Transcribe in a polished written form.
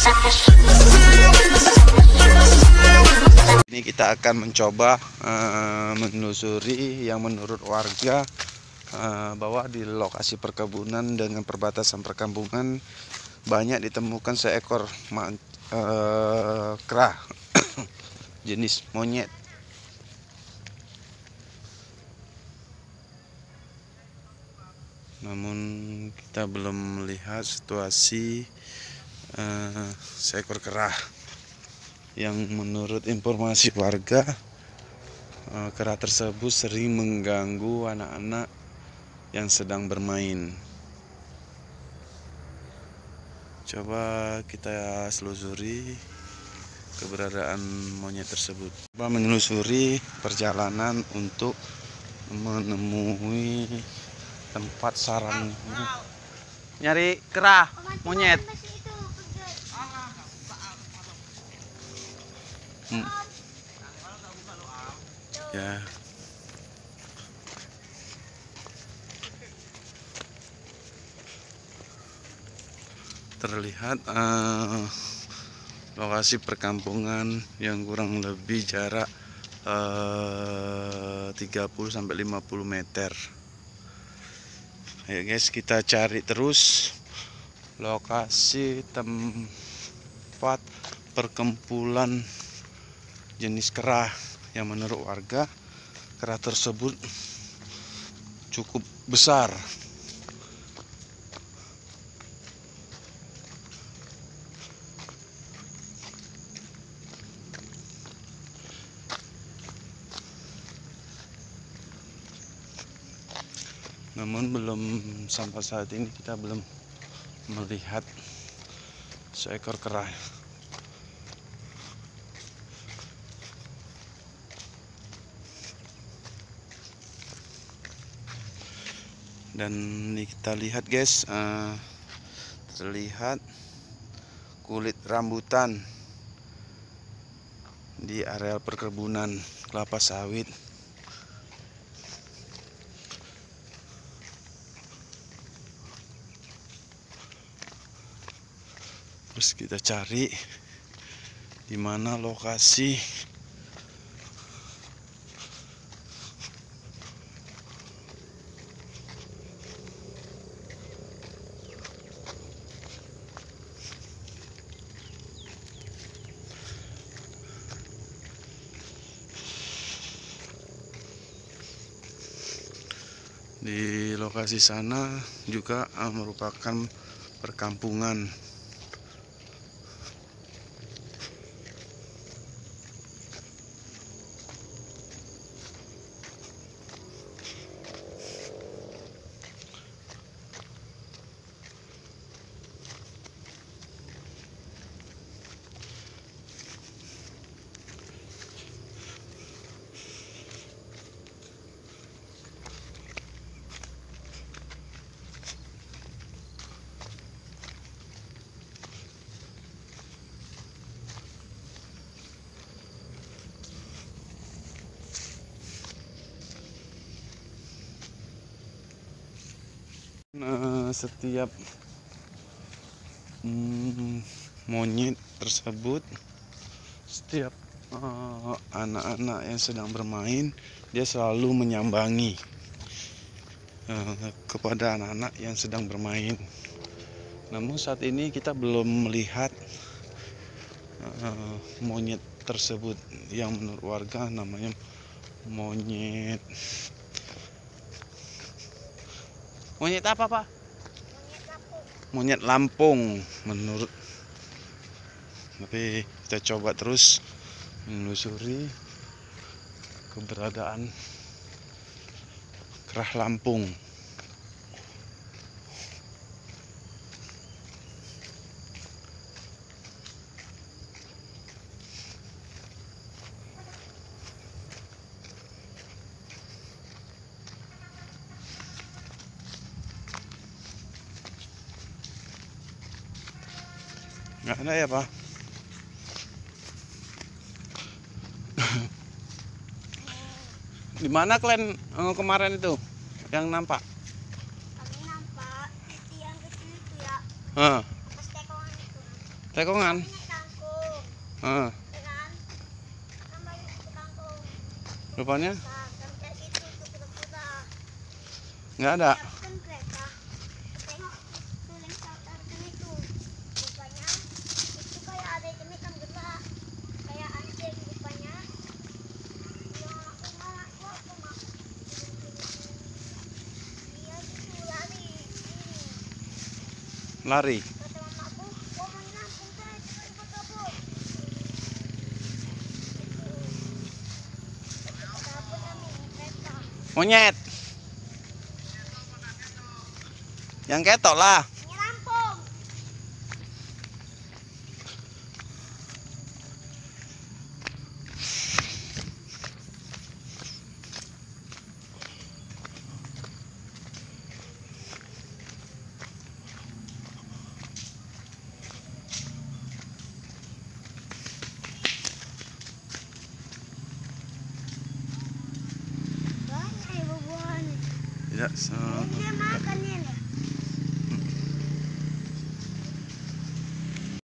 Ini kita akan mencoba menelusuri yang menurut warga bahwa di lokasi perkebunan dengan perbatasan perkampungan banyak ditemukan seekor kera jenis monyet. Namun kita belum melihat situasi seekor kera yang menurut informasi warga kera tersebut sering mengganggu anak-anak yang sedang bermain. Coba kita selusuri keberadaan monyet tersebut. Coba menelusuri perjalanan untuk menemui tempat sarangnya. Nyari kera monyet. Ya. Terlihat lokasi perkampungan yang kurang lebih jarak 30 sampai 50 meter. Ayo guys, kita cari terus lokasi tempat perkumpulan jenis kera yang menurut warga kera tersebut cukup besar. Namun belum sampai saat ini kita belum melihat seekor kera. Dan ini kita lihat guys, terlihat kulit rambutan di areal perkebunan kelapa sawit. Terus kita cari di mana lokasi di lokasi sana juga merupakan perkampungan. Setiap monyet tersebut, setiap anak-anak yang sedang bermain, dia selalu menyambangi kepada anak-anak yang sedang bermain. Namun saat ini kita belum melihat monyet tersebut yang menurut warga namanya monyet apa Pak? Monyet Lampung menurut. Tapi kita coba terus menelusuri keberadaan kera Lampung. Nggak ada ya Pak? Di mana kalian kemarin itu yang nampak? Kami nampak itu yang kecil itu ya. Atas tekongan itu. Tekongan. Kangkung. Ah, Ya kan? Kan banyak itu kangkung. rupanya Nah, kan kayak situ tuh kuda-kuda. nggak ada. Tapi kan kereta. Tengok tuh yang satarkan itu. Rupanya itu kayak ada ikan gerak. Kayak anjing rupanya. Yang aku malah aku mah. Iya itu lari. Lari. Kata mamaku, gua mau nampung saya cepat kabur. Kabur kami kereta. Monyet. Yang ketok lah. Ini rampung. Banyak buah-buahan. Tidak. Dia makan ini.